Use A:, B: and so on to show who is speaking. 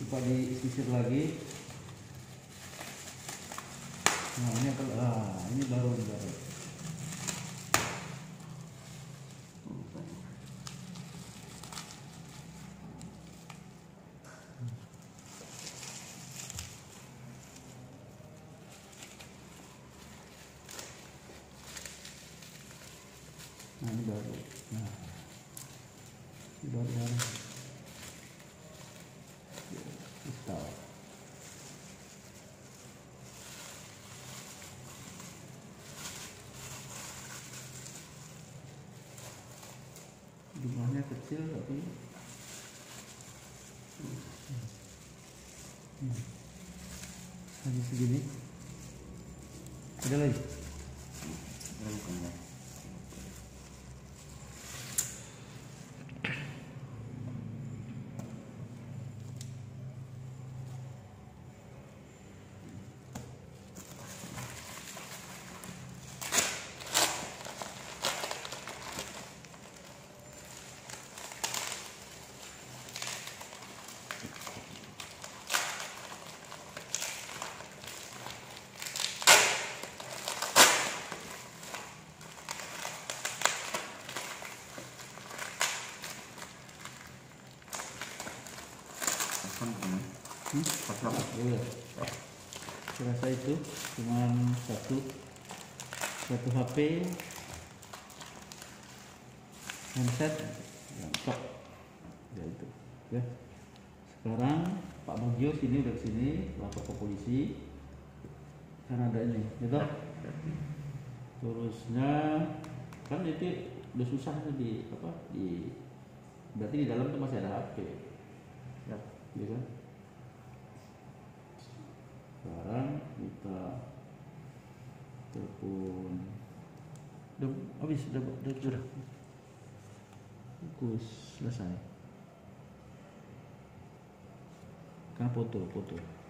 A: coba disisir lagi. Nah ini ini baru. Nah ini baru. Nah ini baru. Install. Jumlahnya kecil tapi hanya segini. Ada lagi? Iya. Serasa itu cuman satu HP, handset, laptop, ya itu. Ya. Sekarang Pak Bagio sini udah sini lapor ke polisi karena ada ini, gitu. Terusnya kan itu udah susah di berarti di dalam tuh masih ada HP, ya, gitu kan? Sekarang kita telepon. Udah habis, sudah bagus, selesai. Kan foto